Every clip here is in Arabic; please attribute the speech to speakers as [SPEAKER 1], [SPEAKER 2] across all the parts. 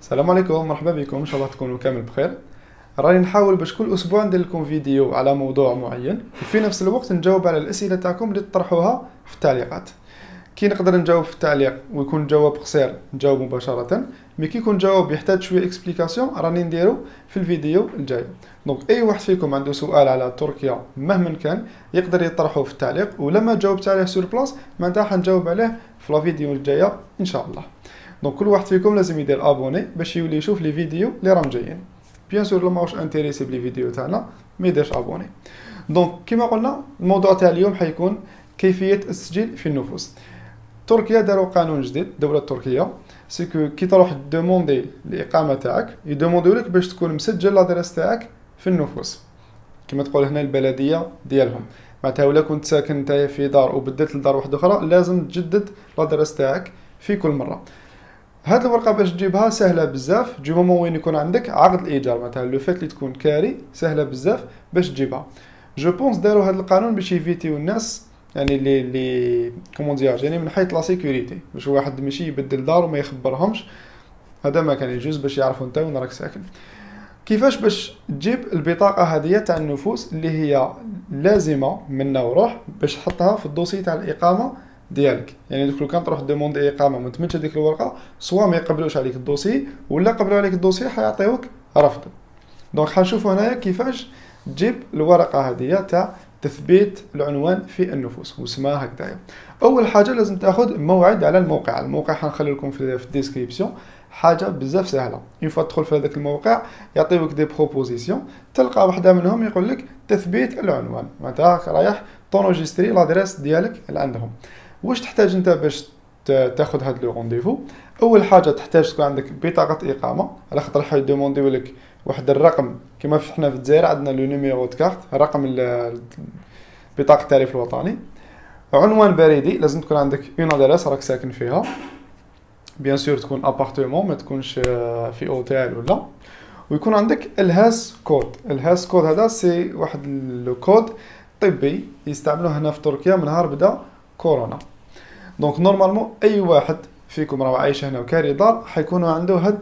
[SPEAKER 1] السلام عليكم، مرحبا بكم. ان شاء الله تكونوا كامل بخير. راني نحاول باش كل اسبوع ندير لكم فيديو على موضوع معين، وفي نفس الوقت نجاوب على الاسئله تاعكم اللي تطرحوها في التعليقات. كي نقدر نجاوب في التعليق ويكون الجواب قصير نجاوب مباشره، مي كي يكون الجواب يحتاج شويه اكسبليكاسيون راني نديرو في الفيديو الجاي. دونك اي واحد فيكم عنده سؤال على تركيا مهما كان يقدر يطرحه في التعليق، ولما جاوبت عليه سور بلاص معناتها حنجاوب عليه في لا فيديو الجايه ان شاء الله. دونك كل واحد فيكم لازم يدير ابوني باش يولي يشوف لي فيديو اللي راهم جايين. بيان سور لو ماهوش انتريسي بلي فيديو تاعنا ما يديرش ابوني. دونك كما قلنا الموضوع تاع اليوم حيكون كيفيه التسجيل في النفوس. تركيا داروا قانون جديد، الدوله التركيه سيكو كي تروح دوموندي الاقامه تاعك يدومونديو لك باش تكون مسجل لادريس تاعك في النفوس، كما تقول هنا البلديه ديالهم. معناتها ولا كنت ساكن نتايا في دار وبدلت لدار واحده اخرى لازم تجدد لادريس تاعك في كل مره. هاد الورقه باش تجيبها سهله بزاف، تجي مومون وين يكون عندك عقد الايجار، مثلا لو فات اللي تكون كاري سهله بزاف باش تجيبها. جو بونس داروا هاد القانون باش يفيتيو الناس، يعني لي كومون دير يعني من حيث لا سيكوريتي، باش واحد ماشي يبدل دار وما يخبرهمش. هذا ما كان يجوز باش يعرفوا انت وين راك ساكن. كيفاش باش تجيب البطاقه هذه تاع النفوس اللي هي لازمه منا وروح باش تحطها في الدوسي تاع الاقامه ديالك؟ يعني دوك لو كان تروح دوموندي اقامه ما تمدش هذيك الورقه، سواء ما يقبلوش عليك الدوسي ولا قبلوا عليك الدوسي حيعطيوك رفض. دونك حنشوفوا هنايا كيفاش تجيب الورقه هذه تاع تثبيت العنوان في النفوس واسمها هكذايا. اول حاجه لازم تاخذ موعد على الموقع حنخلي لكم في الديسكريبسيون. حاجه بزاف سهله، اون فوا تدخل في هذاك الموقع يعطيوك دي بروبوزيسيون، تلقى واحده منهم يقول لك تثبيت العنوان، معناتها رايح تونجستري لادريس ديالك اللي عندهم. واش تحتاج انت باش تاخذ هذا لو رونديفو؟ اول حاجه تحتاج تكون عندك بطاقه اقامه، على خاطر حيدومونديو لك واحد الرقم كما حنا في الجزائر عندنا لو نيميرو دو كارت، رقم بطاقه التعريف الوطني. عنوان بريدي، لازم تكون عندك اون ادريس راك ساكن فيها، بيان سور تكون ابارتمون ما تكونش في اوتيل ولا. ويكون عندك الهاس كود. الهاس كود هذا سي واحد لو كود طبي يستعملوه هنا في تركيا من نهار بدا كورونا. دونك نورمالمون اي واحد فيكم راه عايش هنا وكاري دار حيكونوا عنده هاد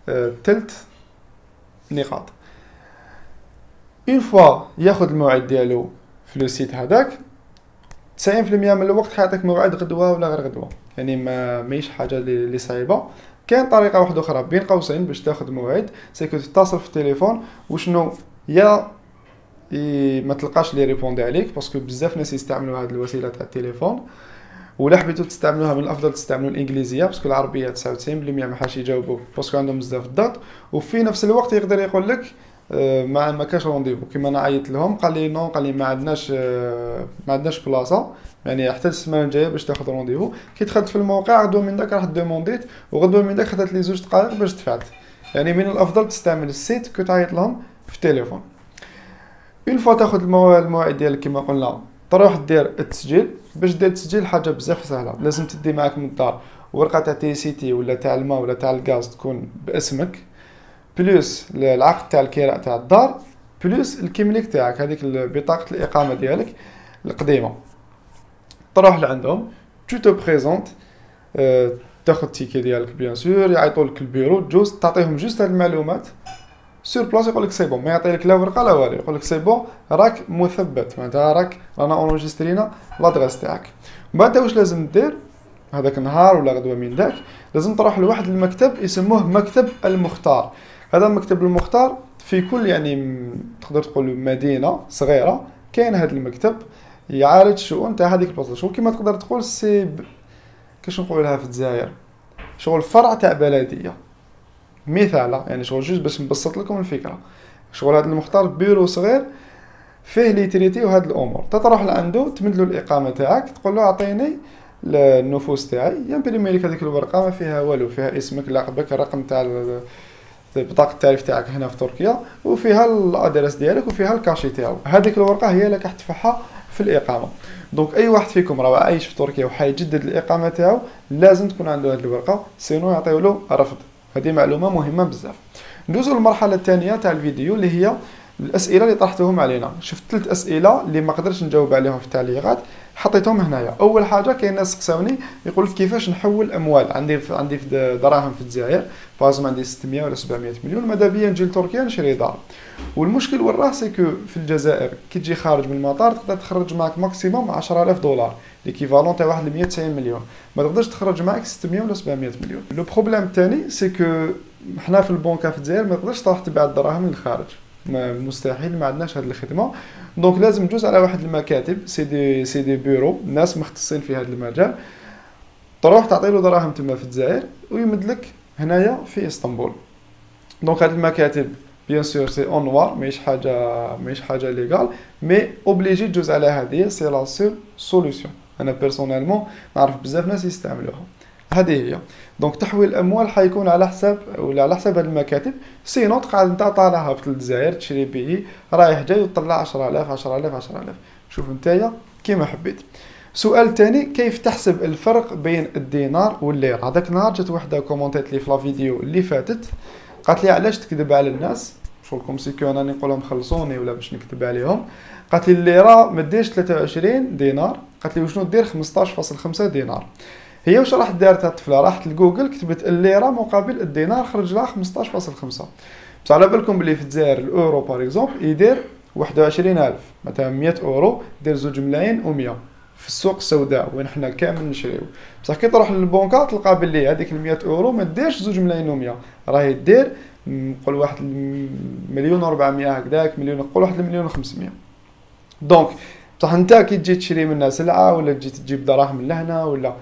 [SPEAKER 1] تلت نقاط. اون فوا ياخذ الموعد ديالو في لو سيت هذاك 90% من الوقت حيعطيك موعد غدوه ولا غير غدوه، يعني ماهيش حاجه اللي صعيبه. كاين طريقه واحده اخرى بين قوسين باش تاخذ موعد، سيكو تتصل في التليفون وشنو يا ما تلقاش لي ريبوندي عليك باسكو بزاف ناس يستعملوا هذه الوسيله تاع التليفون، ولا حبيتو تستعملوها من الافضل تستعملوا الانجليزيه باسكو العربيه 99% ما حاش يجاوبوا باسكو عندهم بزاف الضغط. وفي نفس الوقت يقدر يقول لك ما كاش رونديفو. كيما انا عيطت لهم قال لي نو، قال لي ما عندناش بلاصه، يعني حتى السمانه الجايه باش تاخذ رونديفو. كي دخلت في الموقع غدوه من داك راح دومونديت، وغدوه من داك خدات لي 2 دقائق باش دفعت. يعني من الافضل تستعمل السيت كو تعيط لهم في التليفون. اون فوا تاخذ الموعد ديالك كما قلنا تروح دير التسجيل. باش دير التسجيل حاجه بزاف سهله، لازم تدي معاك من الدار ورقه تاع تي سي تي ولا تاع الماء ولا تاع الغاز تكون باسمك، بلوس العقد تاع الكراء تاع الدار، بلوس الكيمليك تاعك هذيك بطاقه الاقامه ديالك القديمه. تروح لعندهم تو تو بريزونت، تاخذ التيكي ديالك بيان سور، يعيطوا لك البيرو تجوز تعطيهم جوست هاد المعلومات سور بلاص، يقول لك سي بون، ما يعطي لك لا ورقه لا والو، يقول لك سي بون راك مثبت، معناتها راك رانا اونجسترينا لادريس تاعك. بعد واش لازم دير هذاك النهار ولا غدوه من داك؟ لازم تروح لواحد المكتب يسموه مكتب المختار. هذا المكتب المختار في كل يعني تقدر تقول مدينه صغيره كاين هذا المكتب يعالج شؤون تاع هذيك البلاصه. شغل كيما تقدر تقول سي كاش نقولها في الجزائر شغل فرع تاع بلديه مثال، يعني شغل جوج باش نبسط لكم الفكره. شغل هذا المختار بيرو صغير فيه لي تريتي وهاد الامور. تروح لعنده تمد له الاقامه تاعك، تقول له اعطيني النفوس تاعي، يمبريمي لك هذيك الورقه ما فيها والو، فيها اسمك لقبك الرقم تاع بطاقه التعريف تاعك هنا في تركيا، وفيها الادرس ديالك وفيها الكاشي تاعو. هذيك الورقه هي اللي راح تدفعها في الاقامه. دونك اي واحد فيكم راه عايش في تركيا وحيجدد الاقامه تاعو لازم تكون عنده هذه الورقه، سينو يعطيو له رفض. هذه معلومه مهمه بزاف. ندوزو للمرحله الثانيه تاع الفيديو اللي هي الاسئله اللي طرحتهم علينا. شفت 3 اسئله اللي ما قدرتش نجاوب عليهم في التعليقات حطيتهم هنايا. اول حاجه كاين ناس سقساوني يقول كيفاش نحول اموال، عندي في دراهم في الجزائر بازم عندي 600 ولا 700 مليون، ماذا بيا نجي لتركيا نشري دار. والمشكل وين راه سيكو في الجزائر كي تجي خارج من المطار تقدر تخرج معك ماكسيموم 10000 دولار، ليكيفالون تاع واحد 190 مليون، ما تقدرش تخرج معك 600 ولا 700 مليون. لو بروبليم الثاني سيكو حنا في البنكه في الجزائر ما تقدرش تروح تبيع الدراهم للخارج، مستحيل، ما عندناش هذه الخدمه. دونك لازم ندوز على واحد المكاتب، سي دي بيرو، ناس مختصين في هذا المجال، تروح تعطي له دراهم تما في الجزائر ويمد لك هنايا في اسطنبول. دونك هاد المكاتب بيان سور سي اون نوار، ماهيش حاجه ليغال، مي اوبليجي تجوز على هذه، سي لا سول سوليوشن. انا بيرسونيلمون نعرف بزاف ناس يستعملوها، هذه هي. دونك تحويل الاموال حيكون على حساب ولا على حساب هاد المكاتب، سينو تقعد انت طالعها في الجزائر تشري بي رايح جاي وتطلع 10000 10000 10000، شوف نتايا كيما حبيت. سؤال تاني، كيف تحسب الفرق بين الدينار والليره؟ هذاك النهار جات وحده كومونتيت لي في لا فيديو اللي فاتت، قالت لي علاش تكذب على الناس، شغلكم سيكو انا نقول لهم خلصوني ولا باش نكذب عليهم. قالت لي الليره ما ديرش 23 دينار، قالت لي وشنو دير 15.5 دينار. هي واش راح دارت الطفله؟ راحت لجوجل كتبت الليره مقابل الدينار، خرج لها 15.5. بصح على بالكم بلي في الجزائر الاورو باغ اكزومبل يدير 21000، مثلا 100 اورو دير 2 ملايين و100 في السوق السوداء وين حنا كامل نشريو. بصح كي تروح للبنكه تلقى بلي هذيك 100 اورو ما ديرش 2 ملايين و100، راهي دير نقول واحد 1,400,000 هكذاك، مليون، نقول واحد 1,500,000. دونك بصح انت كي تجي تشري منها سلعه ولا تجي تجيب دراهم لهنا ولا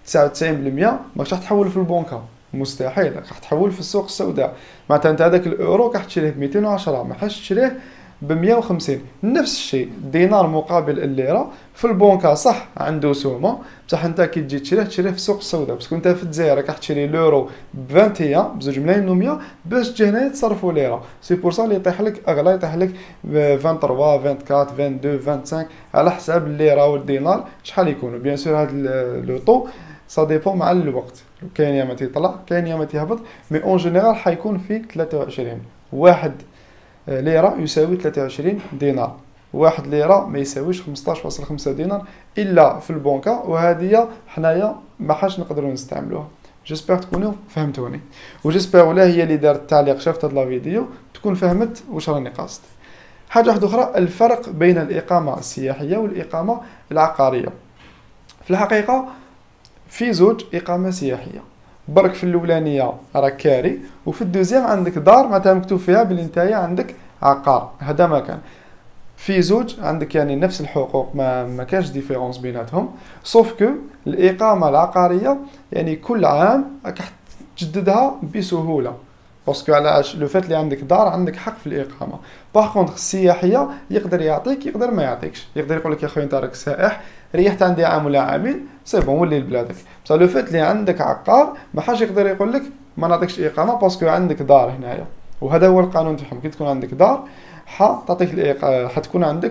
[SPEAKER 1] 99% ماكش راح تحول في البنكه، مستحيل، راح تحول في السوق السوداء. معناتها انت هذاك الاورو راح تشريه ب 210، ما حاش تشريه ب 150. نفس الشيء الدينار مقابل الليره في البنكه، صح عنده سومه، بصح انت كي تجي تشريه في السوق السوداء، باسكو انت في الجزائر راك تشري الاورو ب 21 ب 2 ملايين و100، باش تجي هنا تصرفوا ليره، سي بور سا اللي يطيح لك اغلى، يطيح لك ب 23 24 22 25 على حساب الليره والدينار شحال يكونوا. بيان سور هذا لو طو سا ديبون مع الوقت، كاين يا ما تيطلع كاين يا ما تيهبط، مي اون جينيرال حيكون في 23. واحد ليره يساوي 23 دينار، واحد ليره ما يساويش 15.5 دينار الا في البنكه، وهذه حنايا ما حاش نقدروا نستعملوها. جيسبر تكونوا فهمتوني، وجيسبر ولا هي اللي دارت التعليق شافت هذا الفيديو تكون فهمت واش راني قاصد. حاجه واحده اخرى، الفرق بين الاقامه السياحيه والاقامه العقاريه. في الحقيقه في زوج اقامه سياحيه، برك في الاولانيه راك كاري، وفي الدوزيام عندك دار معناتها مكتوب فيها بلي نتايا عندك عقار، هذا ما كان. في زوج عندك يعني نفس الحقوق، ما كانش ديفيرونس بيناتهم، سوف كو الاقامه العقاريه يعني كل عام راك تجددها بسهوله، باسكو علاش لو فات اللي عندك دار عندك حق في الاقامه. باغ كونطخ السياحيه يقدر يعطيك يقدر ما يعطيكش، يقدر يقول لك يا خويا انت راك سائح ريحت عندي عام ولا عامين سي بون ولي لبلادك، بصح لو فات اللي عندك عقار ما حاش يقدر يقول لك ما نعطيكش اقامه باسكو عندك دار هنايا. وهذا هو القانون تاعهم، كي تكون عندك دار تعطيك حتكون عندك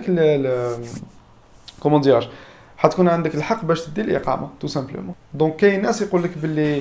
[SPEAKER 1] كومون ديراج، حتكون عندك الحق باش تدي الاقامه تو سامبلومون. دونك كاين ناس يقول لك باللي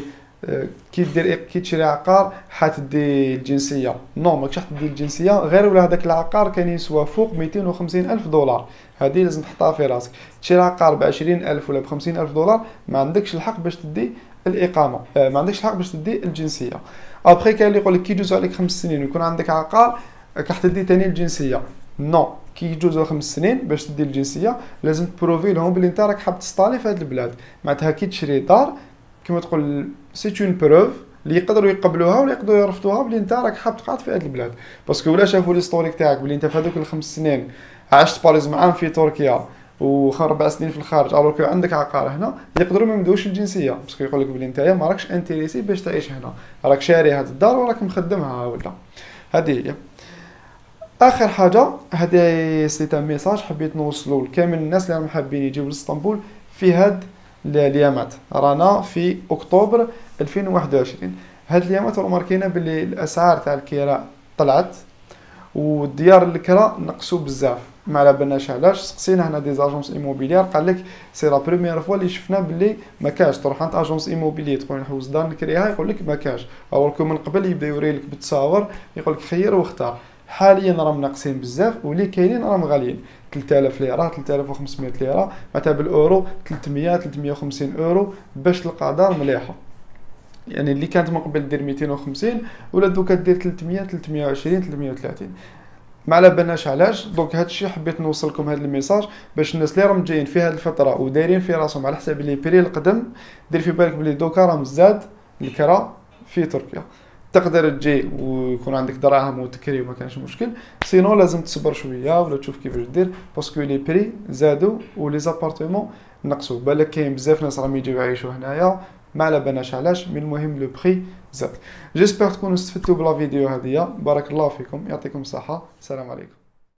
[SPEAKER 1] كي تشري عقار حتدي الجنسيه، نو ماكش حتدي الجنسيه غير ولا هذاك العقار كان يسوى فوق 250,000 دولار، هذه لازم تحطها في راسك. تشري عقار ب 20,000 ولا ب 50,000 دولار ما عندكش الحق باش تدي الاقامه، ما عندكش الحق باش تدي الجنسيه. ابخي كاين اللي يقول لك كي يجوز عليك 5 سنين ويكون عندك عقار راح تدي ثاني الجنسيه، نو كي يجوزوا 5 سنين باش تدي الجنسيه لازم تبروفي لهم بلي انت راك حاب تستالي في هذه البلاد. معناتها كي تشري دار كما تقول سي اون بروف اللي يقدروا يقبلوها ولا يقدروا يرفضوها بلي انت راك حاب تقعد في هذه البلاد، باسكو ولا شافوا ليستوريك تاعك بلي انت في هذوك الخمس سنين عشت باريزم عام في تركيا و4 سنين في الخارج، الوغ كو عندك عقار هنا يقدروا ما يمدوش الجنسيه، باسكو يقول لك بلي انت ما راكش انتريسي باش تعيش هنا، راك شاري هذه الدار وراك مخدمها ولا. هذه هي اخر حاجه، هذه سيت ان ميساج حبيت نوصلوا لكامل الناس اللي حابين يجيو لاسطنبول في هاد اليامات. رانا في اكتوبر 2021، هاد اليامات ماركينا باللي الاسعار تاع الكراء طلعت والديار الكراء نقصوا بزاف، ما على بالناش علاش. سقسينا هنا دي زاجونس ايموبيليير قال لك سي لا بريمير فوا اللي شفنا باللي ما كاش، تروح عند اجونس ايموبيليير تقول نحوس دار نكريها يقول لك ما كاش، اولكم من قبل يبدا يوري لك بالتصاور يقول لك خير واختار. حاليا راهم ناقصين بزاف واللي كاينين راهم غاليين، 3000 ليره 3500 ليره، معناتها بالاورو 300 350 اورو باش تلقى دار مليحه. يعني اللي كانت من قبل دير 250 ولا دوكا دير 300 320 330. ما على بالناش علاش. دونك هادشي حبيت نوصل لكم هاد الميساج باش الناس اللي راهم جايين في هاد الفتره ودايرين في راسهم على حساب لي بري القدم، دير في بالك بلي دوكا راه مزاد الكرا في تركيا. تقدر تجي ويكون عندك دراهم وتكري وما كانش مشكل، سينو لازم تصبر شويه ولا تشوف كيفاش دير، باسكو لي بري زادوا ولي زابارتمون نقصوا. بالك كاين بزاف ناس راهم يجيو يعيشوا هنايا ما على بالناش علاش، من المهم لو بري زاد. جيسبر تكونوا استفدتوا بلا فيديو هذه. بارك الله فيكم، يعطيكم الصحه، السلام عليكم.